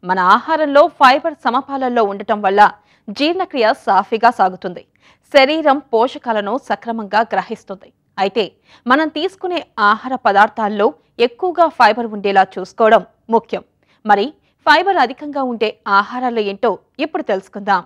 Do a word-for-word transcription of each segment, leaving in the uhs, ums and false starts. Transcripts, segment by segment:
మన ఆహారంలో ఫైబర్ సమపాలనలో ఉండటం వల్ల జీర్ణక్రియ సాఫీగా సాగుతుంది. శరీరం పోషకాలను సక్రమంగా గ్రహిస్తుంది. అయితే మనం తీసుకునే ఆహార పదార్థాల్లో ఎక్కువగా ఫైబర్ ఉండేలా చూసుకోవడం ముఖ్యం. మరి ఫైబర్ అధికంగా ఉండే ఆహారాలు ఏంటో ఇప్పుడు తెలుసుకుందాం.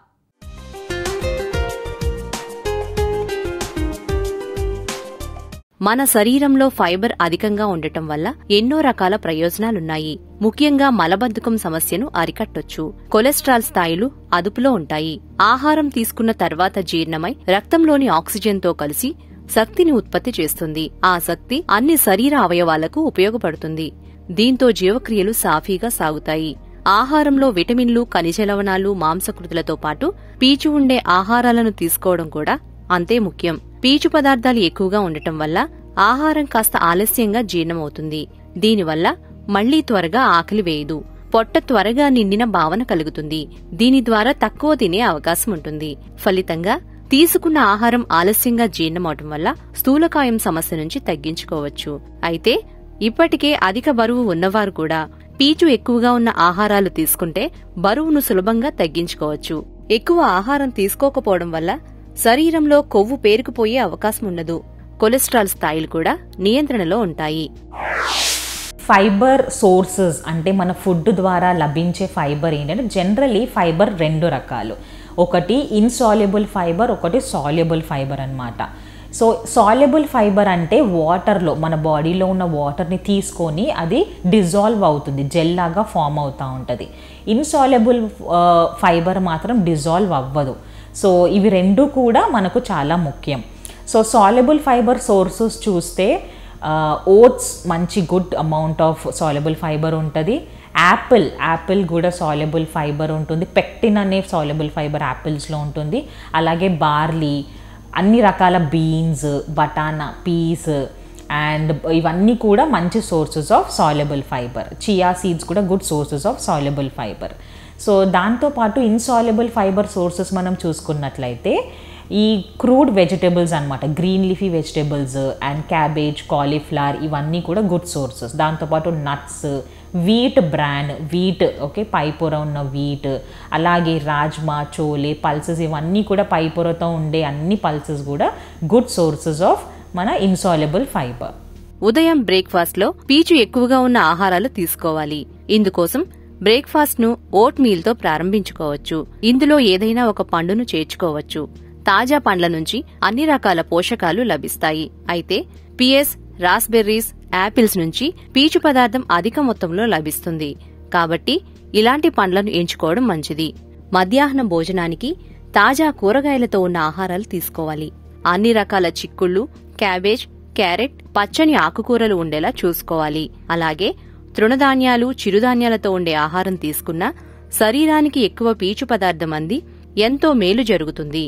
మన శరీరంలో ఫైబర్ అధికంగా ఉండటం వల్ల ఎన్నో రకాల ప్రయోజనాలున్నాయి. ముఖ్యంగా మలబద్ధకం సమస్యను అరికట్టొచ్చు. కొలెస్ట్రాల్ స్థాయిలు అదుపులో ఉంటాయి. ఆహారం తీసుకున్న తర్వాత జీర్ణమై రక్తంలోని ఆక్సిజన్తో కలిసి శక్తిని ఉత్పత్తి చేస్తుంది. ఆ శక్తి అన్ని శరీర అవయవాలకు ఉపయోగపడుతుంది. దీంతో జీవక్రియలు సాఫీగా సాగుతాయి. ఆహారంలో విటమిన్లు, ఖనిజ లవణాలు, మాంసకృతులతో పాటు పీచు ఉండే ఆహారాలను తీసుకోవడం కూడా అంతే ముఖ్యం. పీచు పదార్థాలు ఎక్కువగా ఉండటం వల్ల ఆహారం కాస్త ఆలస్యంగా జీర్ణమవుతుంది. దీనివల్ల మళ్లీ త్వరగా ఆకలి వేయదు. పొట్ట త్వరగా నిండిన భావన కలుగుతుంది. దీని ద్వారా తక్కువ తినే అవకాశం ఉంటుంది. ఫలితంగా తీసుకున్న ఆహారం ఆలస్యంగా జీర్ణమవటం వల్ల స్థూలకాయం సమస్య నుంచి తగ్గించుకోవచ్చు. అయితే ఇప్పటికే అధిక బరువు ఉన్నవారు కూడా పీచు ఎక్కువగా ఉన్న ఆహారాలు తీసుకుంటే బరువును సులభంగా తగ్గించుకోవచ్చు. ఎక్కువ ఆహారం తీసుకోకపోవడం వల్ల శరీరంలో కొవ్వు పేరుకుపోయే అవకాశం ఉండదు. కొలెస్ట్రాల్ స్థాయిలు కూడా నియంత్రణలో ఉంటాయి. ఫైబర్ సోర్సెస్ అంటే మన ఫుడ్ ద్వారా లభించే ఫైబర్ ఏంటంటే జనరలీ ఫైబర్ రెండు రకాలు. ఒకటి ఇన్సాల్యుబుల్ ఫైబర్, ఒకటి సాల్యుబుల్ ఫైబర్ అన్నమాట. సో సాల్యుబుల్ ఫైబర్ అంటే వాటర్లో మన బాడీలో ఉన్న వాటర్ని తీసుకొని అది డిజాల్వ్ అవుతుంది, జెల్ లాగా ఫామ్ అవుతూ ఉంటుంది. ఇన్సాల్యుబుల్ ఫైబర్ మాత్రం డిజాల్వ్ అవ్వదు. సో ఇవి రెండు కూడా మనకు చాలా ముఖ్యం. సో సాల్యుబుల్ ఫైబర్ సోర్సెస్ చూస్తే ఓట్స్ మంచి good amount of soluble fibre ఉంటుంది. యాపిల్ యాపిల్ కూడా సాల్యుబుల్ ఫైబర్ ఉంటుంది. పెక్టిన్ అనే సాల్యుబుల్ ఫైబర్ యాపిల్స్లో ఉంటుంది. అలాగే బార్లీ, అన్ని రకాల బీన్స్, బటానా, పీస్ అండ్ ఇవన్నీ కూడా మంచి sources of soluble fibre. Chia seeds కూడా good sources of soluble fibre. So దాంతోపాటు ఇన్సాల్యుబుల్ ఫైబర్ సోర్సెస్ మనం చూసుకున్నట్లయితే ఈ క్రూడ్ వెజిటబుల్స్ అనమాట, green leafy vegetables and cabbage, cauliflower ఇవన్నీ కూడా గుడ్ సోర్సెస్. దాంతోపాటు nuts, wheat bran wheat, okay, పైపొర ఉన్న వీట్, అలాగే రాజ్మా, చోలే, పల్సెస్ ఇవన్నీ కూడా పైపొరతో ఉండే అన్ని పల్సెస్ కూడా గుడ్ సోర్సెస్ ఆఫ్ మన ఇన్సాల్యుబుల్ ఫైబర్. ఉదయం బ్రేక్ఫాస్ట్ లో పీచు ఎక్కువగా ఉన్న ఆహారాలు తీసుకోవాలి. ఇందుకోసం బ్రేక్ఫాస్ట్ ను ఓట్ మీల్ తో ప్రారంభించుకోవచ్చు. ఇందులో ఏదైనా ఒక పండును చేర్చుకోవచ్చు. తాజా పండ్ల నుంచి అన్ని రకాల పోషకాలు లభిస్తాయి. అయితే పియర్స్, రాస్బెర్రీస్, యాపిల్స్ నుంచి పీచు పదార్థం అధిక మొత్తంలో లభిస్తుంది. కాబట్టి ఇలాంటి పండ్లను ఎంచుకోవడం మంచిది. మధ్యాహ్నం భోజనానికి తాజా కూరగాయలతో ఉన్న ఆహారాలు తీసుకోవాలి. అన్ని రకాల చిక్కుళ్ళు, క్యాబేజ్, క్యారెట్, పచ్చని ఆకుకూరలు ఉండేలా చూసుకోవాలి. అలాగే తృణధాన్యాలు, చిరుధాన్యాలతో ఉండే ఆహారం తీసుకున్నా శరీరానికి ఎక్కువ పీచు పదార్థం అంది ఎంతో మేలు జరుగుతుంది.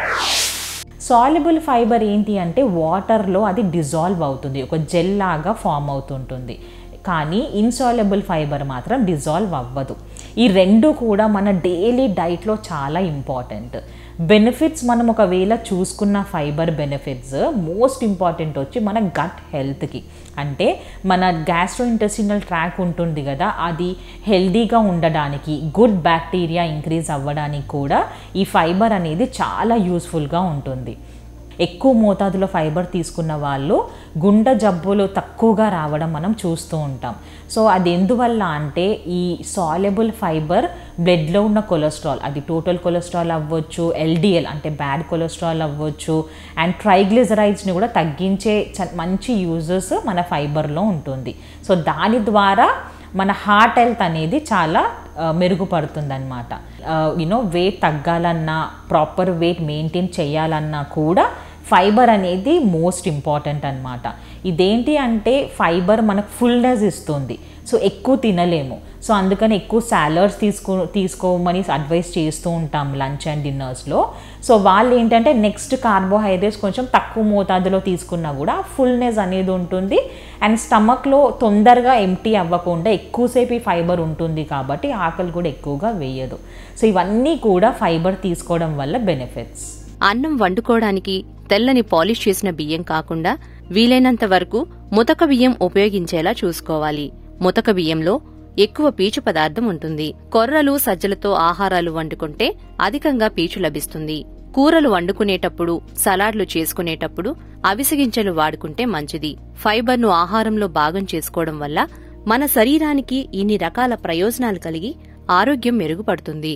సాల్యుబుల్ ఫైబర్ ఏంటి అంటే వాటర్లో అది డిజాల్వ్ అవుతుంది, ఒక జెల్ లాగా ఫామ్ అవుతుంటుంది. కానీ ఇన్సాల్యుబుల్ ఫైబర్ మాత్రం డిజాల్వ్ అవ్వదు. ఈ రెండు కూడా మన డైలీ డైట్లో చాలా ఇంపార్టెంట్. బెనిఫిట్స్ మనం ఒకవేళ చూసుకున్న ఫైబర్ బెనిఫిట్స్ మోస్ట్ ఇంపార్టెంట్ వచ్చి మన గట్ హెల్త్కి, అంటే మన గ్యాస్ట్రోఇంటెస్టినల్ ట్రాక్ ఉంటుంది కదా, అది హెల్దీగా ఉండడానికి, గుడ్ బ్యాక్టీరియా ఇంక్రీజ్ అవ్వడానికి కూడా ఈ ఫైబర్ అనేది చాలా యూస్ఫుల్గా ఉంటుంది. ఎక్కువ మోతాదులో ఫైబర్ తీసుకున్న వాళ్ళు గుండె జబ్బులు తక్కువగా రావడం మనం చూస్తూ ఉంటాం. సో అది ఎందువల్ల అంటే ఈ సాల్యుబుల్ ఫైబర్ బ్లడ్లో ఉన్న కొలెస్ట్రాల్, అది టోటల్ కొలెస్ట్రాల్ అవ్వచ్చు, ఎల్డిఎల్ అంటే బ్యాడ్ కొలెస్ట్రాల్ అవ్వచ్చు, అండ్ ట్రైగ్లిజరైడ్స్ని కూడా తగ్గించే మంచి యూజెస్ మన ఫైబర్లో ఉంటుంది. సో దాని ద్వారా మన హార్ట్ హెల్త్ అనేది చాలా మెరుగుపడుతుంది అనమాట. యూనో వెయిట్ తగ్గాలన్నా, ప్రాపర్ వెయిట్ మెయింటైన్ చేయాలన్నా కూడా ఫైబర్ అనేది మోస్ట్ ఇంపార్టెంట్ అనమాట. ఇదేంటి అంటే ఫైబర్ మనకు ఫుల్నెస్ ఇస్తుంది. సో ఎక్కువ తినలేము. సో అందుకని ఎక్కువ సాలడ్స్ తీసుకో తీసుకోమని అడ్వైస్ చేస్తూ ఉంటాం లంచ్ అండ్ డిన్నర్స్లో. సో వాళ్ళు ఏంటంటే నెక్స్ట్ కార్బోహైడ్రేట్స్ కొంచెం తక్కువ మోతాదులో తీసుకున్నా కూడా ఫుల్నెస్ అనేది ఉంటుంది. అండ్ స్టమక్లో తొందరగా ఎంటీ అవ్వకుండా ఎక్కువసేపు ఈ ఫైబర్ ఉంటుంది కాబట్టి ఆకలి కూడా ఎక్కువగా వేయదు. సో ఇవన్నీ కూడా ఫైబర్ తీసుకోవడం వల్ల బెనిఫిట్స్. అన్నం వండుకోవడానికి తెల్లని పాలిష్ చేసిన బియ్యం కాకుండా వీలైనంత వరకు ముతక బియ్యం ఉపయోగించేలా చూసుకోవాలి. ముతక బియ్యంలో ఎక్కువ పీచు పదార్థం ఉంటుంది. కొర్రలు సజ్జలతో ఆహారాలు వండుకుంటే అధికంగా పీచు లభిస్తుంది. కూరలు వండుకునేటప్పుడు, సలాడ్లు చేసుకునేటప్పుడు అవిసె గింజలు వాడుకుంటే మంచిది. ఫైబర్ను ఆహారంలో భాగం చేసుకోవడం వల్ల మన శరీరానికి ఇన్ని రకాల ప్రయోజనాలు కలిగి ఆరోగ్యం మెరుగుపడుతుంది.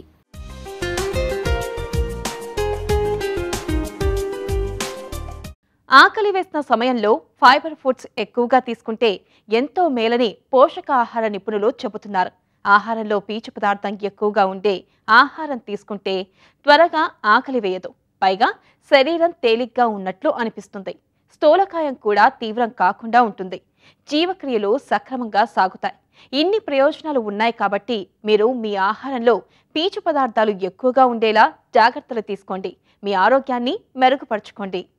ఆకలి వేసిన సమయంలో ఫైబర్ ఫుడ్స్ ఎక్కువగా తీసుకుంటే ఎంతో మేలని పోషకాహార నిపుణులు చెబుతున్నారు. ఆహారంలో పీచు పదార్థం ఎక్కువగా ఉండే ఆహారం తీసుకుంటే త్వరగా ఆకలి వేయదు. పైగా శరీరం తేలిగ్గా ఉన్నట్లు అనిపిస్తుంది. స్థూలకాయం కూడా తీవ్రం కాకుండా ఉంటుంది. జీవక్రియలు సక్రమంగా సాగుతాయి. ఇన్ని ప్రయోజనాలు ఉన్నాయి కాబట్టి మీరు మీ ఆహారంలో పీచు పదార్థాలు ఎక్కువగా ఉండేలా జాగ్రత్తలు తీసుకోండి. మీ ఆరోగ్యాన్ని మెరుగుపరచుకోండి.